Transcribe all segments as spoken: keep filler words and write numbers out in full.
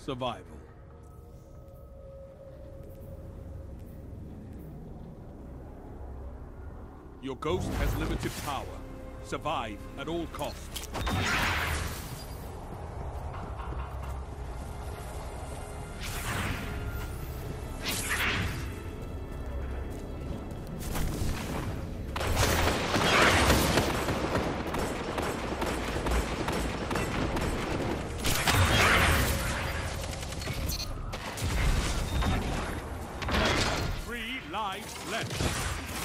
survival. Your ghost has limited power. Survive at all costs. Three lives left.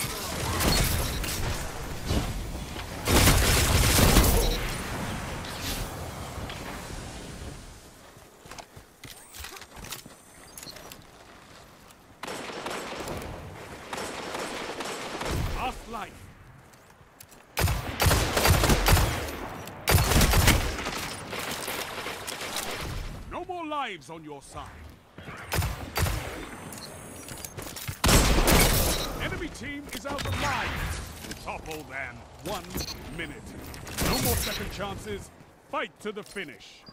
Life. No more lives on your side. Enemy team is out of lives. Topple them. One minute. No more second chances. Fight to the finish.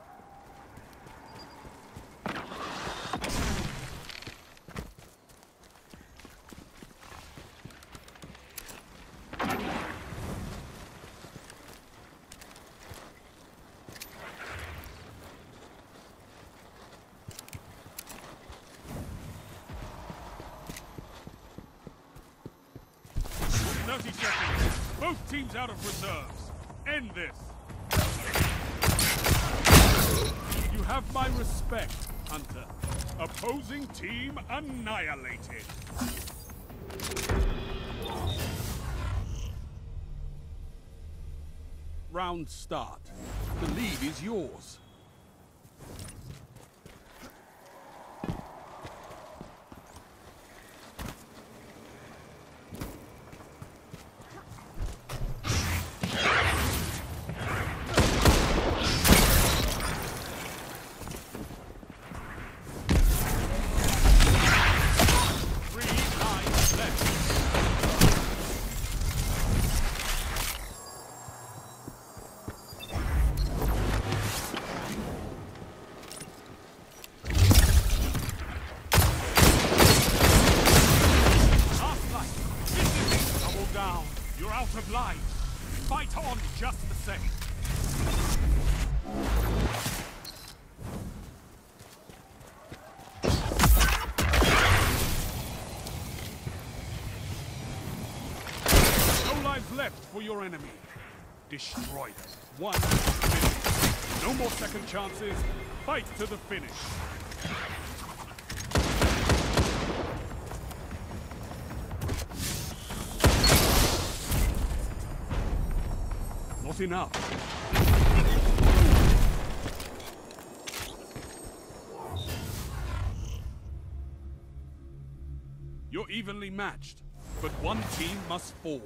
thirty seconds. Both teams out of reserves. End this. You have my respect, Hunter. Opposing team annihilated. Round start. The lead is yours. You're out of lives. Fight on just the same. No lives left for your enemy. Destroy them. One minute. No more second chances. Fight to the finish. Not enough. You're evenly matched, but one team must fall.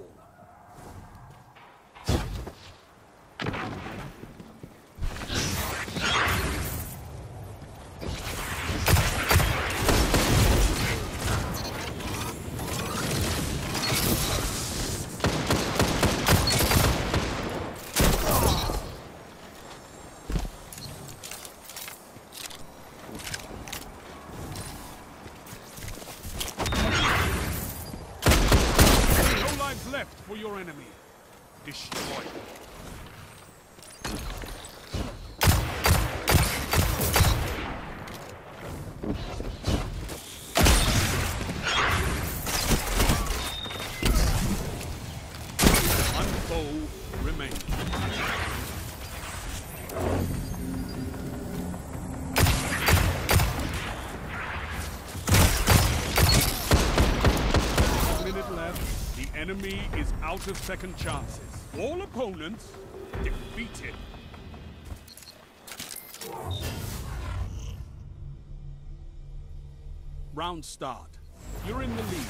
Left for your enemy. Destroy them. One foe remains. One minute left. The enemy is out of second chances. All opponents defeated. Round start. You're in the lead.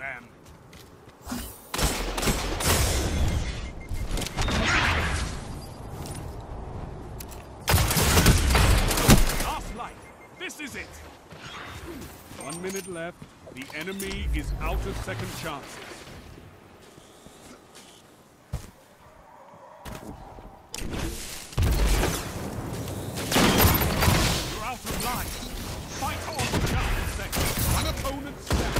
them. Last light. This is it. One minute left. The enemy is out of second chances. You're out of line. Fight on for just a second. One opponent stands.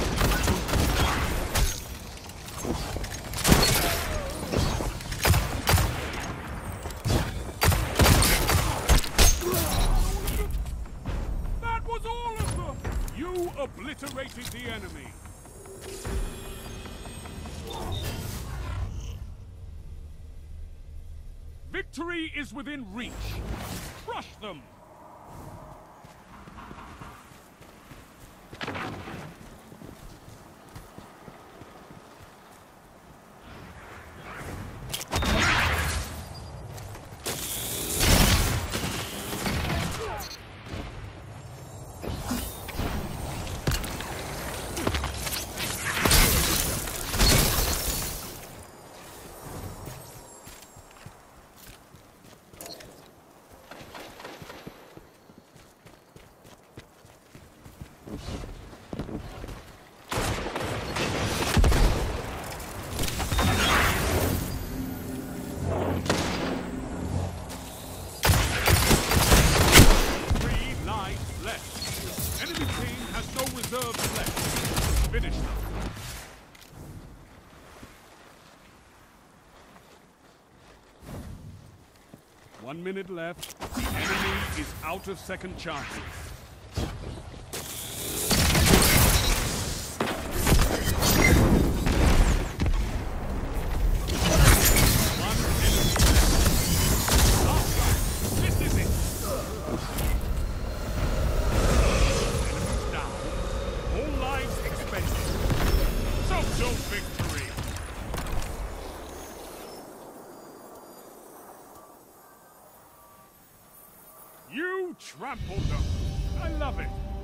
That was all of them! You obliterated the enemy. Victory is within reach. Crush them! Finish them. One minute left. The enemy is out of second chances. One enemy left. Last life. This is it. Enemies down. All lives expended. Total victory. You trampled them. I love it.